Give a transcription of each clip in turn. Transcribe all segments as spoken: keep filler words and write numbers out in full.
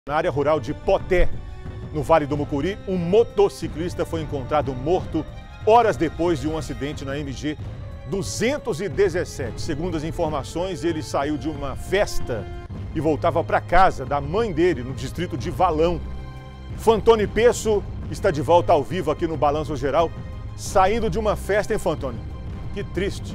Na área rural de Poté, no Vale do Mucuri, um motociclista foi encontrado morto horas depois de um acidente na M G duzentos e dezessete. Segundo as informações, ele saiu de uma festa e voltava para casa da mãe dele, no distrito de Valão. Fantoni Peço está de volta ao vivo aqui no Balanço Geral, saindo de uma festa, hein, Fantoni? Que triste.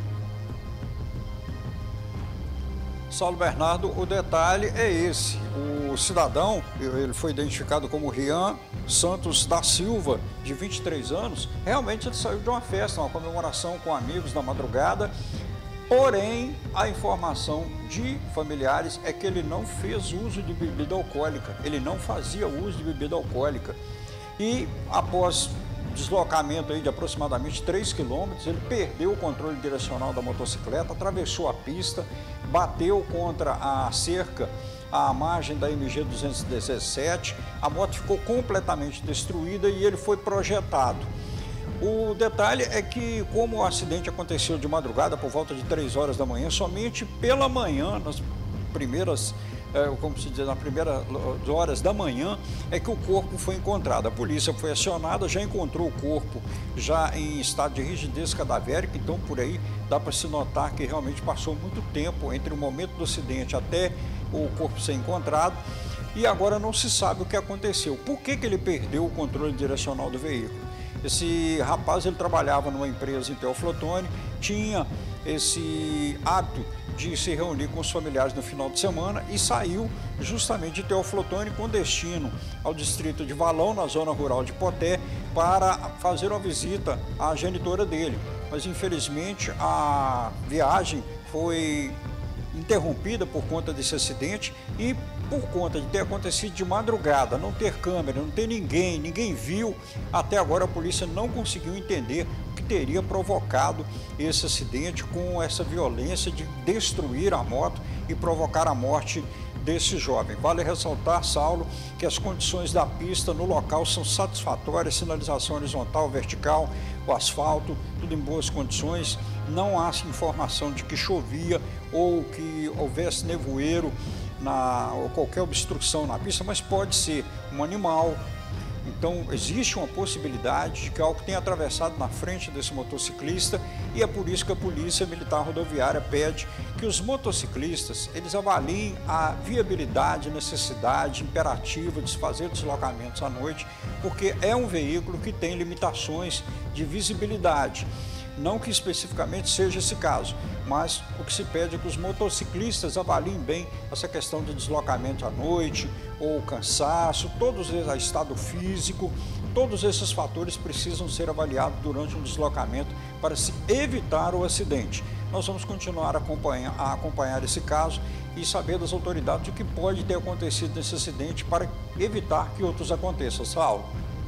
Saulo Bernardo, o detalhe é esse. O cidadão, ele foi identificado como Rian Santos da Silva, de vinte e três anos. Realmente ele saiu de uma festa, uma comemoração com amigos na madrugada. Porém, a informação de familiares é que ele não fez uso de bebida alcoólica. Ele não fazia uso de bebida alcoólica. E após deslocamento aí de aproximadamente três quilômetros, ele perdeu o controle direcional da motocicleta, atravessou a pista, bateu contra a cerca, à margem da M G duzentos e dezessete, a moto ficou completamente destruída e ele foi projetado. O detalhe é que, como o acidente aconteceu de madrugada, por volta de três horas da manhã, somente pela manhã, nas primeiras É, como se diz, nas primeiras horas da manhã, é que o corpo foi encontrado. A polícia foi acionada, já encontrou o corpo já em estado de rigidez cadavérica, então por aí dá para se notar que realmente passou muito tempo entre o momento do acidente até o corpo ser encontrado, e agora não se sabe o que aconteceu. Por que que ele perdeu o controle direcional do veículo? Esse rapaz, ele trabalhava numa empresa em Teoflotone, tinha esse hábito de se reunir com os familiares no final de semana e saiu justamente de Teoflotone com destino ao distrito de Valão, na zona rural de Poté, para fazer uma visita à genitora dele. Mas infelizmente a viagem foi interrompida por conta desse acidente e por conta de ter acontecido de madrugada, não ter câmera, não ter ninguém, ninguém viu. Até agora a polícia não conseguiu entender o que teria provocado esse acidente com essa violência de destruir a moto e provocar a morte desse jovem. Vale ressaltar, Saulo, que as condições da pista no local são satisfatórias, sinalização horizontal, vertical, o asfalto, tudo em boas condições. Não há informação de que chovia ou que houvesse nevoeiro na, ou qualquer obstrução na pista, mas pode ser um animal. Então existe uma possibilidade de que algo tenha atravessado na frente desse motociclista, e é por isso que a Polícia Militar Rodoviária pede que os motociclistas eles avaliem a viabilidade, necessidade imperativa de se fazer deslocamentos à noite, porque é um veículo que tem limitações de visibilidade. Não que especificamente seja esse caso, mas o que se pede é que os motociclistas avaliem bem essa questão de deslocamento à noite, ou cansaço, todos eles, estado físico, todos esses fatores precisam ser avaliados durante um deslocamento para se evitar o acidente. Nós vamos continuar a acompanhar, a acompanhar esse caso e saber das autoridades o que pode ter acontecido nesse acidente para evitar que outros aconteçam. Saulo.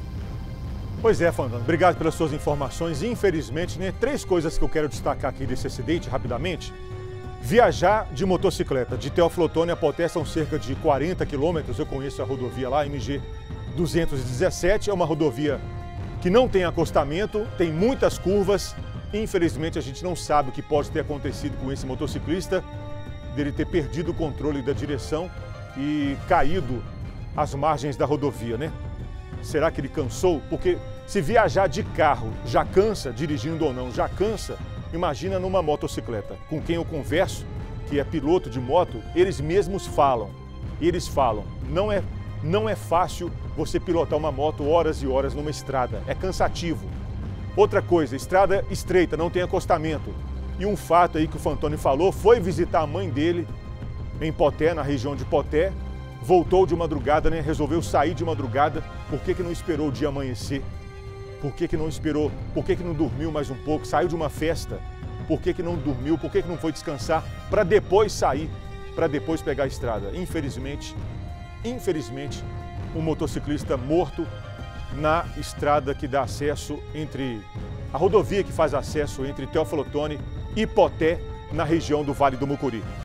Pois é, Fantoni, obrigado pelas suas informações. Infelizmente, né, três coisas que eu quero destacar aqui desse acidente, rapidamente. Viajar de motocicleta de Teoflotone a Poté são cerca de quarenta quilômetros. Eu conheço a rodovia lá, M G duzentos e dezessete. É uma rodovia que não tem acostamento, tem muitas curvas. Infelizmente, a gente não sabe o que pode ter acontecido com esse motociclista, dele ter perdido o controle da direção e caído às margens da rodovia, né? Será que ele cansou? Porque se viajar de carro já cansa, dirigindo ou não, já cansa, imagina numa motocicleta. Com quem eu converso, que é piloto de moto, eles mesmos falam. Eles falam, não é, não é fácil você pilotar uma moto horas e horas numa estrada, é cansativo. Outra coisa, estrada estreita, não tem acostamento. E um fato aí que o Fantoni falou, foi visitar a mãe dele em Poté, na região de Poté, voltou de madrugada, né? Resolveu sair de madrugada. Por que que não esperou o dia amanhecer? Por que que não esperou? Por que que não dormiu mais um pouco? Saiu de uma festa. Por que que não dormiu? Por que que não foi descansar para depois sair, para depois pegar a estrada? Infelizmente, infelizmente, um motociclista morto na estrada que dá acesso entre a rodovia que faz acesso entre Teoflotone e Poté, na região do Vale do Mucuri.